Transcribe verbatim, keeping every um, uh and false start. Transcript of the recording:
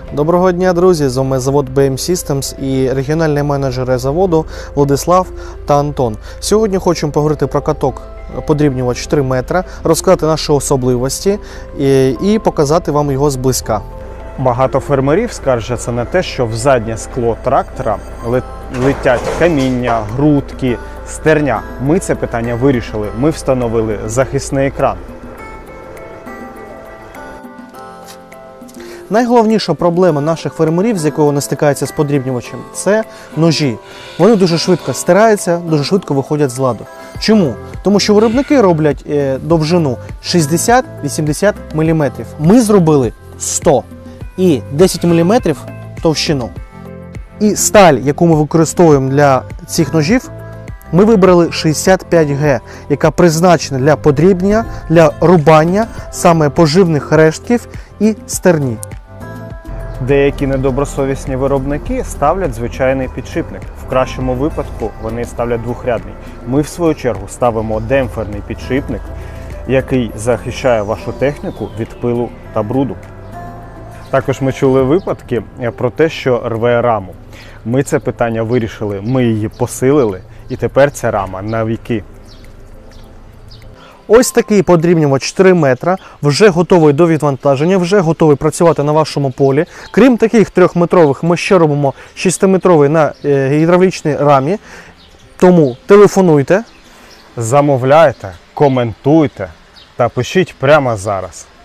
Доброго дня, друзі! З вами завод бі ем Systems і регіональні менеджери заводу Владислав та Антон. Сьогодні хочемо поговорити про каток подрібнювач три метри, розказати наші особливості і, і показати вам його зблизька. Багато фермерів скаржаться на те, що в заднє скло трактора летять каміння, грудки, стерня. Ми це питання вирішили. Ми встановили захисний екран. Найголовніша проблема наших фермерів, з якою вони стикаються з подрібнювачем, це ножі. Вони дуже швидко стираються, дуже швидко виходять з ладу. Чому? Тому що виробники роблять довжину шістдесят-вісімдесят міліметрів. Ми зробили сто і десять міліметрів товщину. І сталь, яку ми використовуємо для цих ножів, ми вибрали шістдесят п'ять ге, яка призначена для подрібнення, для рубання саме поживних рештків і стерні. Деякі недобросовісні виробники ставлять звичайний підшипник. В кращому випадку вони ставлять двохрядний. Ми, в свою чергу, ставимо демпферний підшипник, який захищає вашу техніку від пилу та бруду. Також ми чули випадки про те, що рве раму. Ми це питання вирішили, ми її посилили, і тепер ця рама навіки. Ось такий подрібнювач три метри, вже готовий до відвантаження, вже готовий працювати на вашому полі. Крім таких трьохметрових, ми ще робимо шестиметровий на гідравлічній рамі. Тому телефонуйте, замовляйте, коментуйте та пишіть прямо зараз.